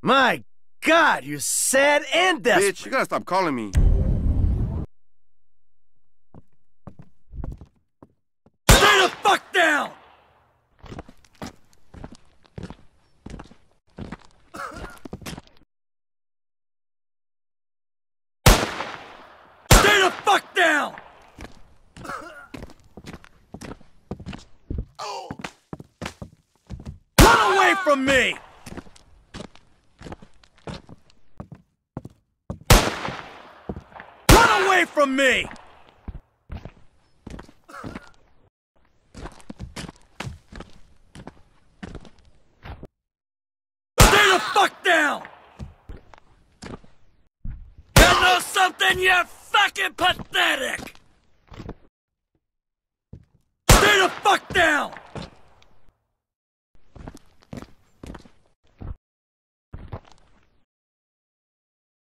My God, you're sad and desperate. Bitch, you gotta stop calling me. Stay the fuck down! Stay the fuck down! Run away from me! Run away from me! Stay the fuck down! You know something? You're fucking pathetic! Stay the fuck down!